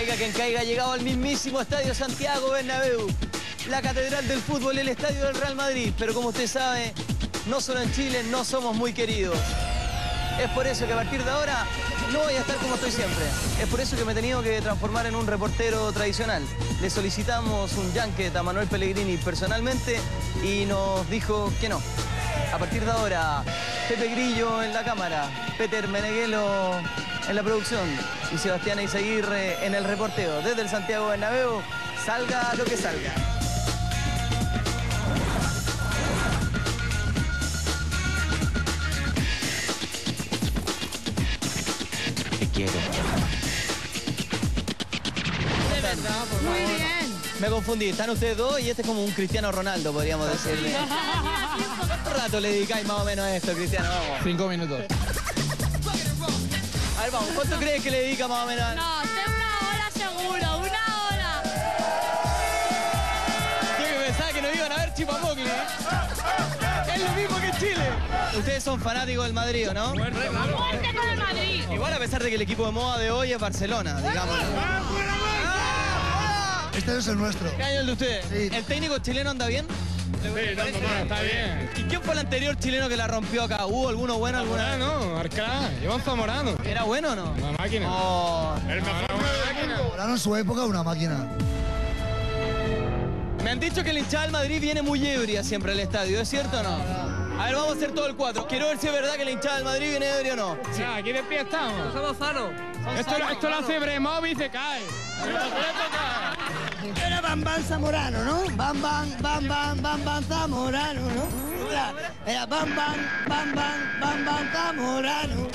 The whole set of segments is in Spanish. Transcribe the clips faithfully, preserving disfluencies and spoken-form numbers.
Caiga quien caiga, ha llegado al mismísimo Estadio Santiago Bernabéu, la catedral del fútbol, el estadio del Real Madrid. Pero como usted sabe, no solo en Chile no somos muy queridos. Es por eso que a partir de ahora no voy a estar como estoy siempre. Es por eso que me he tenido que transformar en un reportero tradicional. Le solicitamos un junket a Manuel Pellegrini personalmente y nos dijo que no. A partir de ahora, Pepe Grillo en la cámara, Peter Meneghelo en la producción y Sebastián Eizaguirre en el reporteo. Desde el Santiago Bernabéu, salga lo que salga. Te quiero. De verdad, por favor. Muy bien. Me confundí, están ustedes dos y este es como un Cristiano Ronaldo, podríamos decirle. ¿Cuánto rato le dedicáis más o menos a esto, Cristiano? Vamos. Cinco minutos. A ver, vamos, ¿cuánto crees que le dedica más o menos? No, de una hora seguro, una hora. Yo que pensaba que nos iban a ver Chipamocle, ¿eh? Es lo mismo que en Chile. Ustedes son fanáticos del Madrid, ¿no? Muerte con el Madrid. Igual a pesar de que el equipo de moda de hoy es Barcelona, digamos. Este es el nuestro. ¿Qué año el de ustedes? Sí. ¿El técnico chileno anda bien? Sí, no, mamá, está bien. ¿Y quién fue el anterior chileno que la rompió acá? ¿Hubo alguno bueno alguna vez? Zamorano, Arcá, Iván Zamorano. ¿Era bueno o no? Una máquina. Oh, El mejor una máquina. Zamorano en su época una máquina. me han dicho que el hinchada del Madrid viene muy ebria siempre al estadio, ¿es cierto o no? A ver, vamos a hacer todo el cuatro. Quiero ver si es verdad que el hinchada del Madrid viene ebrio o no. Sí, aquí de pie estamos. Somos sanos. Esto, esto lo hace Bremovic y se cae. Era Bam Bam Zamorano, ¿no? Bam Bam, Bam Bam, Bam Bam Zamorano, ¿no? Era, era Bam Bam, Bam Bam, Bam Bam Zamorano.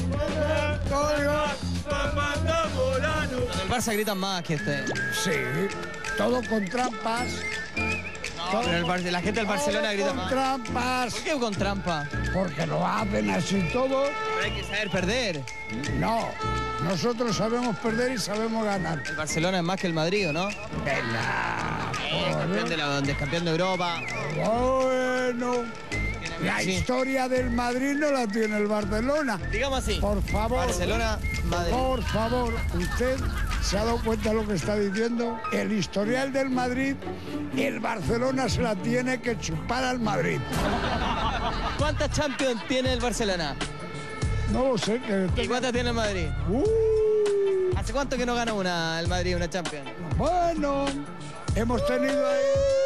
El Barça gritan más que este. Sí, todo con trampas. No, pero el Bar- la gente del Barcelona grita con más. trampas. ¿Por qué con trampa? Porque lo hacen así todo. Pero hay que saber perder. No, nosotros sabemos perder y sabemos ganar. El Barcelona es más que el Madrid, ¿o no? Venga, Es campeón de, la, es campeón de Europa. bueno. La Sí. historia del Madrid no la tiene el Barcelona. Digamos así. Por favor. Barcelona, Madrid. Por favor, usted se ha dado cuenta de lo que está diciendo. El historial del Madrid, el Barcelona se la tiene que chupar al Madrid. ¿Cuántas Champions tiene el Barcelona? No lo sé. Que ¿Y cuántas tiene el Madrid? Uh, ¿Hace cuánto que no gana una el Madrid, una Champions? bueno, hemos tenido ahí.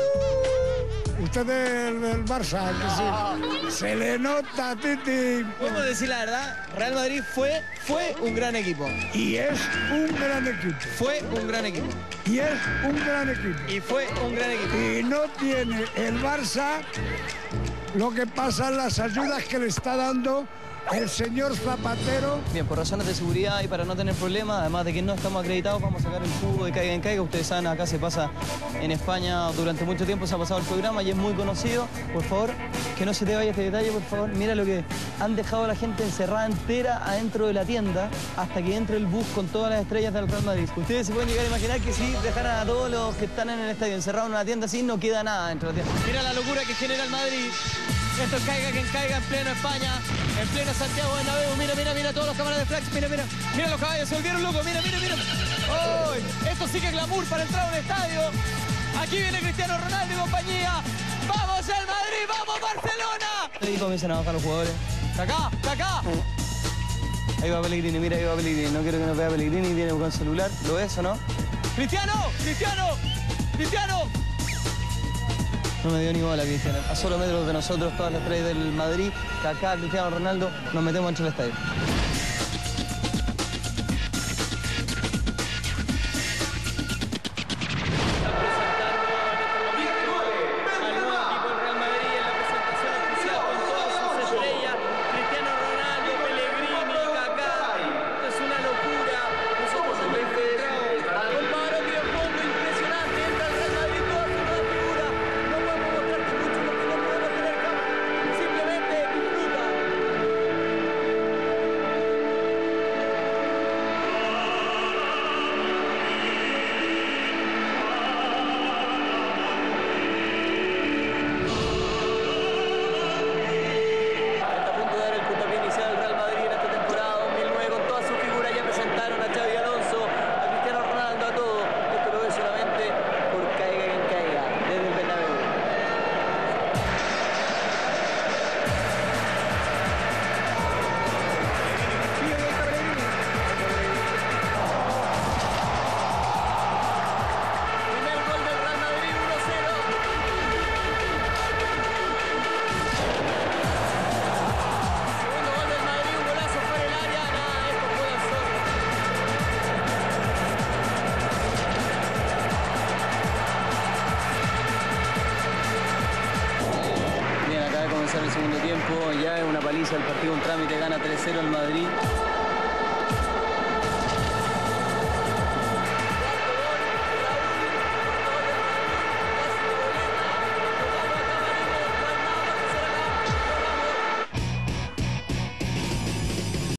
Usted del, del Barça, que sí. Se le nota, Titi. Podemos decir la verdad, Real Madrid fue, fue un gran equipo. Y es un gran equipo. Fue un gran equipo. Y es un gran equipo. Y fue un gran equipo. Y no tiene el Barça lo que pasa en las ayudas que le está dando el señor Zapatero. Bien, por razones de seguridad y para no tener problemas, además de que no estamos acreditados, vamos a sacar el jugo de Caiga en Caiga. Ustedes saben, acá se pasa en España durante mucho tiempo, se ha pasado el programa y es muy conocido. Por favor, que no se te vaya este detalle, por favor. Mira lo que han dejado a la gente encerrada entera adentro de la tienda hasta que entre el bus con todas las estrellas del Real Madrid. Ustedes se pueden llegar a imaginar que si dejaran a todos los que están en el estadio encerrados en una tienda así, no queda nada dentro de la tienda. Mira la locura que genera el Madrid. Esto es Caiga quien caiga en pleno España, en pleno Santiago Bernabéu. Mira, mira, mira todos los cámaras de flash. Mira, mira, mira los caballos, se volvieron locos. Mira, mira, mira. ¡Oh! Esto sí que es glamour para entrar a un estadio. Aquí viene Cristiano Ronaldo y compañía. ¡Vamos al Madrid! ¡Vamos Barcelona! Y comienzan a bajar los jugadores. ¡Está acá! ¡Está acá! Ahí va Pellegrini, mira, ahí va Pellegrini. No quiero que nos vea Pellegrini, viene con celular. ¿Lo ves o no? ¡Cristiano! ¡Cristiano! ¡Cristiano! No me dio ni bola, Cristiano. A solo metros de nosotros, todas las tres del Madrid, Kaká, Cristiano Ronaldo, nos metemos dentro del estadio. segundo tiempo, ya es una paliza el partido, un trámite, gana tres cero el Madrid.